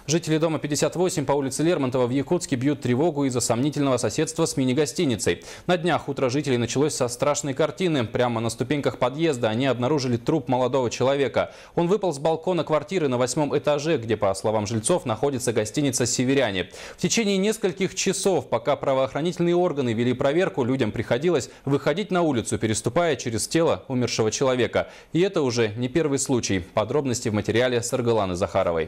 Жители дома 58 по улице Лермонтова в Якутске бьют тревогу из-за сомнительного соседства с мини-гостиницей. На днях утро жителей началось со страшной картины. Прямо на ступеньках подъезда они обнаружили труп молодого человека. Он выпал с балкона квартиры на 8-м этаже, где, по словам жильцов, находится гостиница «Северяне». В течение нескольких часов, пока правоохранительные органы вели проверку, людям приходилось выходить на улицу, переступая через тело умершего человека. И это уже не первый случай. Подробности в материале Саргаланы Захаровой.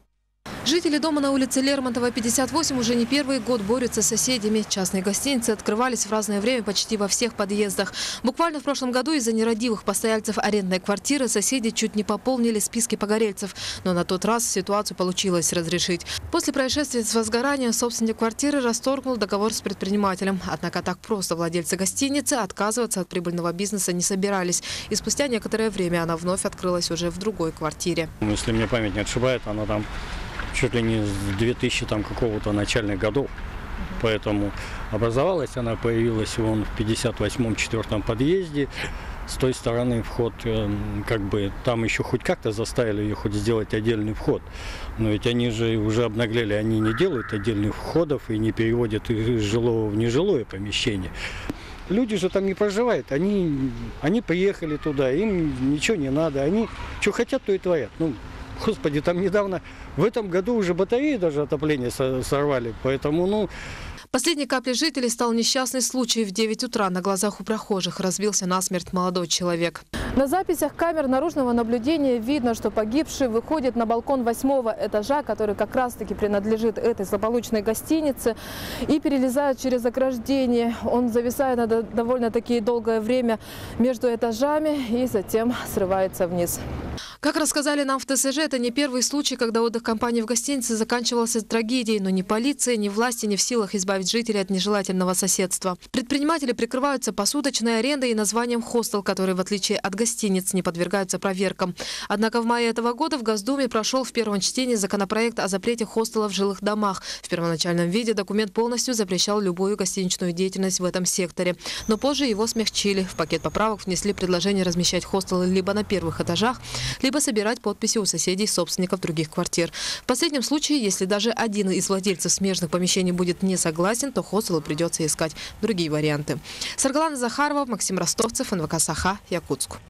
Жители дома на улице Лермонтова, 58, уже не первый год борются с соседями. Частные гостиницы открывались в разное время почти во всех подъездах. Буквально в прошлом году из-за нерадивых постояльцев арендной квартиры соседи чуть не пополнили списки погорельцев. Но на тот раз ситуацию получилось разрешить. После происшествия с возгоранием собственник квартиры расторгнул договор с предпринимателем. Однако так просто владельцы гостиницы отказываться от прибыльного бизнеса не собирались. И спустя некоторое время она вновь открылась уже в другой квартире. Если мне память не отшибает, она там чуть ли не с 2000 какого-то начальных годов. Поэтому образовалась она, появилась вон в 58-м 4-м подъезде. С той стороны вход, как бы там еще хоть как-то заставили ее хоть сделать отдельный вход. Но ведь они же уже обнаглели, они не делают отдельных входов и не переводят из жилого в нежилое помещение. Люди же там не проживают, они приехали туда, им ничего не надо, они что хотят, то и творят. Господи, там недавно, в этом году уже батареи даже отопление сорвали, поэтому, Последней каплей жителей стал несчастный случай. В 9 утра на глазах у прохожих разбился насмерть молодой человек. На записях камер наружного наблюдения видно, что погибший выходит на балкон 8-го этажа, который как раз-таки принадлежит этой злополучной гостинице, и перелезает через ограждение. Он зависает на довольно-таки долгое время между этажами и затем срывается вниз. Как рассказали нам в ТСЖ, это не первый случай, когда отдых компании в гостинице заканчивался трагедией, но ни полиция, ни власти не в силах избавить жителей от нежелательного соседства. Предприниматели прикрываются посуточной арендой и названием «хостел», который, в отличие от гостиниц, не подвергаются проверкам. Однако в мае этого года в Госдуме прошел в первом чтении законопроект о запрете хостелов в жилых домах. В первоначальном виде документ полностью запрещал любую гостиничную деятельность в этом секторе. Но позже его смягчили. В пакет поправок внесли предложение размещать хостелы либо на первых этажах, либо собирать подписи у соседей собственников других квартир. В последнем случае, если даже один из владельцев смежных помещений будет не согласен, то хостелу придется искать другие варианты. Саргалана Захарова, Максим Ростовцев, НВК Саха, Якутск.